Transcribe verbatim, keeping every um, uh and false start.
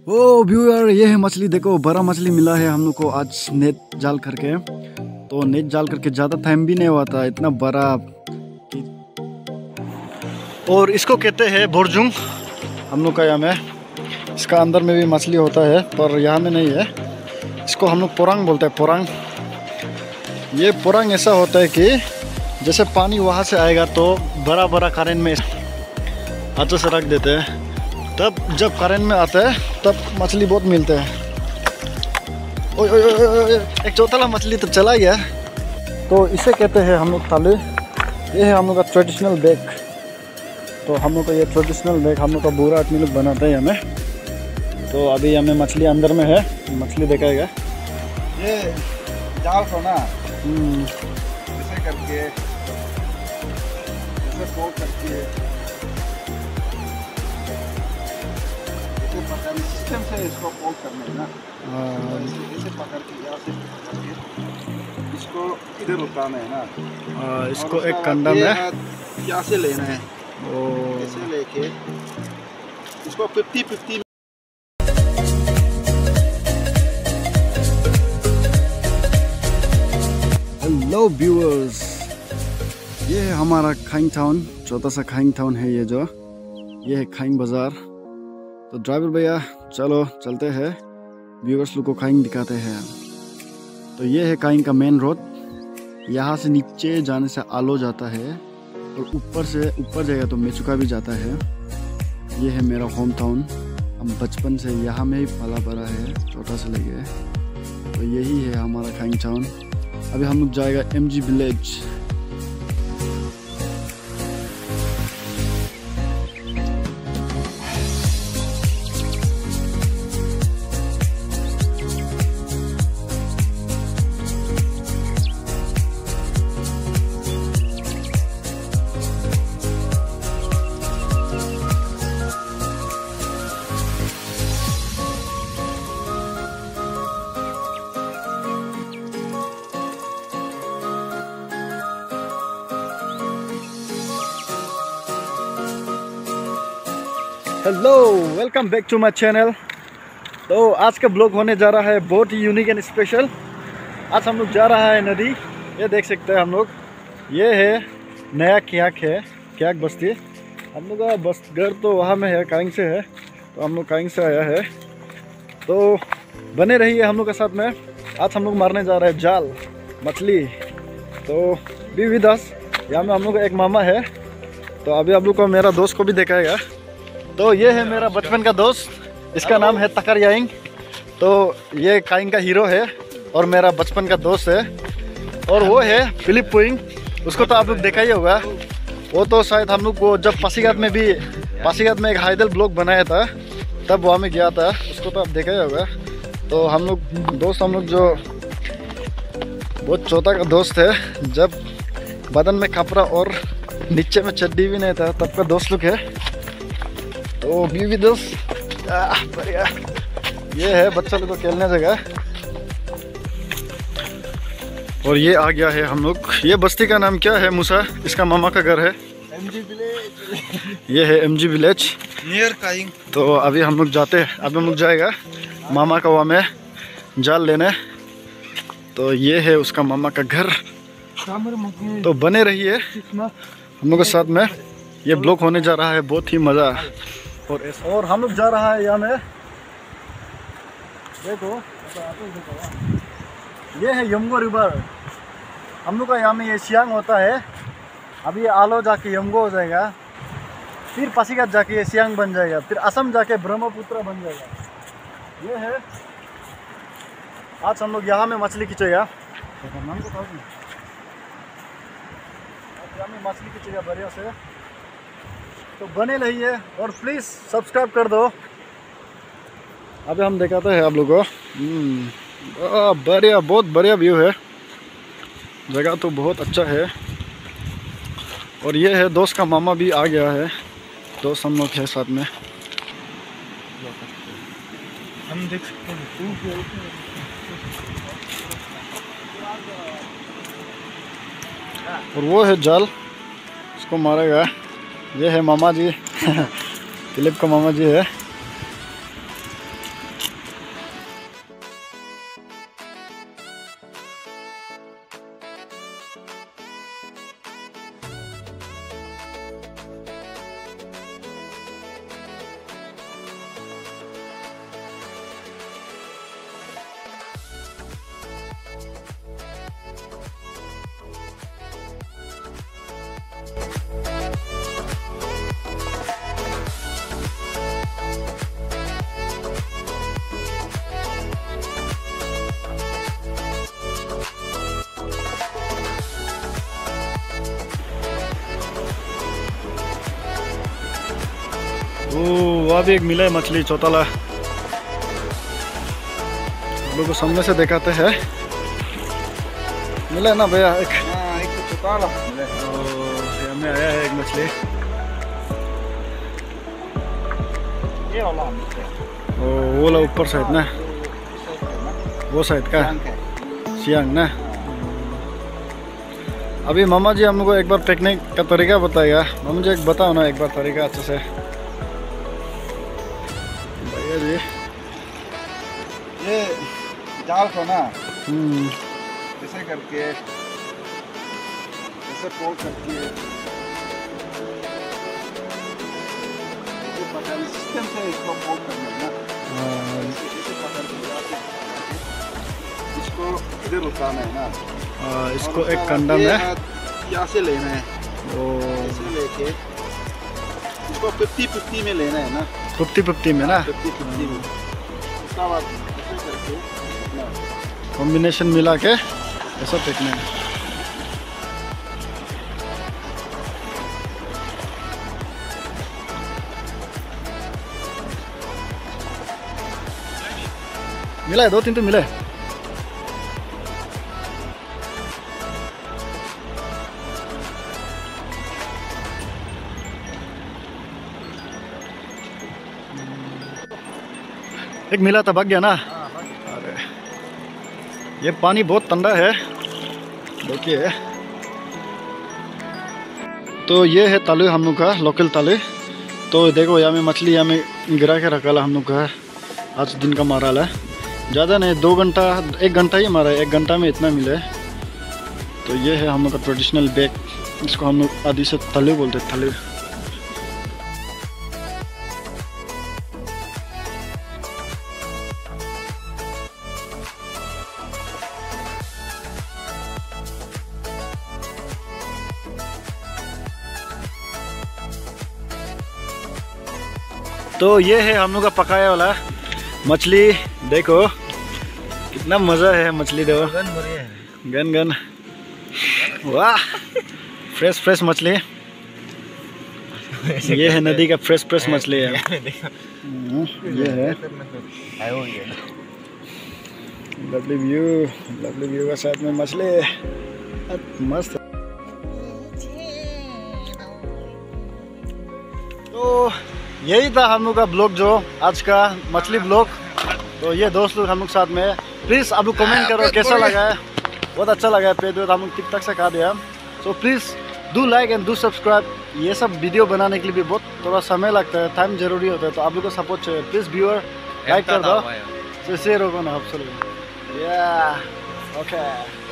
ओ viewer, ये है मछली। देखो, बड़ा मछली मिला है हम लोग को आज नेट जाल करके। तो नेट जाल करके ज़्यादा टाइम भी नहीं हुआ था, इतना बड़ा। और इसको कहते हैं बोरजुंग हम लोग का यहाँ में। इसका अंदर में भी मछली होता है पर यहाँ में नहीं है। इसको हम लोग पोरंग बोलते हैं, पोरंग। ये पोरंग ऐसा होता है कि जैसे पानी वहाँ से आएगा तो बड़ा बड़ा करेंट में हाथों से रख देते हैं, तब जब करेंट में आता है तब मछली बहुत मिलते हैं। ओए ओए ओए ओए, एक चौथाला मछली तो चला गया। तो इसे कहते हैं हम लोग थाली। ये है हम लोग का ट्रेडिशनल बैग। तो हम लोग का ये ट्रेडिशनल बैग हम लोग का बुरा आदमी लोग बनाते हैं हमें। तो अभी हमें मछली अंदर में है, मछली दिखाएगा। ये जाल को ना ऐसे करके ऐसे फोल्ड करके सिस्टम से इसको फोल्ड करना है ना। तो ऐसे पकड़ के यहाँ से पकड़ के इसको इधर उतारना है ना। आ, इसको एक कंडा में यहाँ से लेना है। ओ, ऐसे लेके इसको फिफ्टी फिफ्टी। हेलो व्यूअर्स, ये है हमारा खाइंग टाउन। छोटा सा खाइंग टाउन है ये जो। ये है खाइंग बाज़ार। तो ड्राइवर भैया चलो चलते हैं, व्यूअर्स लोग को खाइंग दिखाते हैं। तो ये है खाइंग का मेन रोड। यहाँ से नीचे जाने से आलो जाता है और ऊपर से ऊपर जाएगा तो मेचुका भी जाता है। ये है मेरा होम टाउन। हम बचपन से यहाँ में ही पला बड़ा है, छोटा से लेके। तो यही है हमारा खाइंग टाउन। अभी हम लोग जाएगा M G village. Hello, welcome back to my channel. तो आज का ब्लॉग होने जा रहा है बहुत ही यूनिक एंड स्पेशल। आज हम लोग जा रहा है नदी। ये देख सकते हैं हम लोग। ये है नया क्याक है, क्याक बस्ती। हम लोग का बस घर तो वहाँ में है, काइंग से है। तो हम लोग काइंग से आया है। तो बने रहिए हम लोग के साथ में। आज हम लोग मारने जा रहे हैं जाल मछली। तो बी विद अस। यहाँ में हम लोग का एक मामा है। तो अभी आप लोग को मेरा दोस्त को भी दिखाएगा। तो ये है मेरा बचपन का दोस्त, इसका नाम है तकर याइंग। तो ये काइंग का हीरो है और मेरा बचपन का दोस्त है। और वो है फिलिप पुइंग, उसको तो आप लोग देखा ही होगा। वो तो शायद हम लोग को जब पासीघाट में भी पासीघाट में एक हाइडल ब्लॉग बनाया था तब वहाँ में गया था, उसको तो आप देखा ही होगा। तो हम लोग दोस्त हम लोग जो बहुत छोटा का दोस्त है, जब बदन में कपड़ा और नीचे में चड्डी भी नहीं था तब का दोस्त लोग है। तो बी विद अस। बढ़िया। ये है बच्चा लोग को खेलने जगह। और ये आ गया है हम लोग। ये बस्ती का नाम क्या है मूसा? इसका मामा का घर है एमजी विलेज। ये है एम जी विलेज नियर काइंग। तो अभी हम लोग जाते हैं, अभी हम लोग जाएगा मामा का वहाँ में जाल लेने। तो ये है उसका मामा का घर। तो बने रहिए हम लोग के साथ में। ये ब्लॉग होने जा रहा है बहुत ही मज़ा। और और हम लोग जा रहा है यहाँ में। देखो, ये है यमगो रिवर। हम लोग का यहाँ में ये सियांग होता है। अभी ये आलो जाके यमगो हो जाएगा, फिर पासीघाट जाके ये सियांग बन जाएगा, फिर असम जाके ब्रह्मपुत्र बन जाएगा। ये है आज हम लोग यहाँ में मछली खींचेगा। नाम को यहाँ में मछली खींचेगा बढ़िया से। तो बने रहिए और प्लीज़ सब्सक्राइब कर दो। अभी हम दिखाते हैं आप लोगों को। बढ़िया, बहुत बढ़िया व्यू है। जगह तो बहुत अच्छा है। और ये है दोस्त का मामा भी आ गया है। दोस्त हम लोग है साथ में। हम देख सकते हैं और वो है जाल, उसको मारेगा। ये है मामा जी फिलिप का मामा जी है। वहाँ भी एक मिला है मछली चौताला, लोगों को सामने से दिखाते हैं। मिला है ना भैया एक? हाँ, एक तो चौताला मिला है। हमें आया है एक मछली। ये वाला ओ वो वाला ऊपर साइड ना, वो साइड का सियांग ना। अभी मामा जी हम लोग को एक बार टेक्निक का तरीका बताएगा। मामा जी एक बताओ ना एक बार तरीका अच्छे से। भैया जी ये जाल को ना हम्म ऐसे करके ऐसे फोल्ड करके ये पकड़ सिस्टम से इसको फोल्ड करना है ना। ऐसे ऐसे पकड़ के यहाँ से इसको इधर उतारना है ना। आ, इसको और एक उसका कंडा ये में हाथ यहाँ से लेना है, ओ ऐसे लेके इसको फिफ्टी फिफ्टी में लेना है ना। पुप्ती पुप्ती में ना फिफ्टी फिफ्टी में उसका बाद ऐसे करके अपना कॉम्बिनेशन मिला के ऐसा फेंकना है। मिला है, दो तीन तो मिले। एक मिला था, भाग गया ना। अरे ये पानी बहुत ठंडा है, देखिए। तो ये है तालु हम लोग का, लोकल तालु। तो देखो यहाँ में मछली यहाँ में गिरा के रखा हम लोग का आज दिन का मारा है। ज़्यादा नहीं, दो घंटा एक घंटा ही मारा है, एक घंटा में इतना मिला है। तो ये है हम लोग का ट्रेडिशनल बैग, इसको हम लोग आदि से तालु बोलते हैं, तालु। तो ये है हम लोग का पकाया वाला मछली। देखो कितना मज़ा है मछली, देखो गन गन, वाह फ्रेश फ्रेश मछली। ये है नदी का फ्रेश फ्रेश मछली है। ये है लवली व्यू, लवली व्यू का साथ में मछली मस्त। तो यही था हम लोग का ब्लॉग, जो आज का मछली ब्लॉग। तो ये दोस्त लोग हम लोग साथ में, प्लीज़ आप लोग कमेंट करो कैसा लगा है। बहुत अच्छा लगा है, पेट हम लोग टिक तक से खा दिया। So please do like and do subscribe. ये सब वीडियो बनाने के लिए भी बहुत थोड़ा समय लगता है, टाइम जरूरी होता है। तो आप लोग को सपोर्ट चाहिए, प्लीज़ व्यूअर लाइक कर दो, शेयर होगा ना आप सब। या ओके।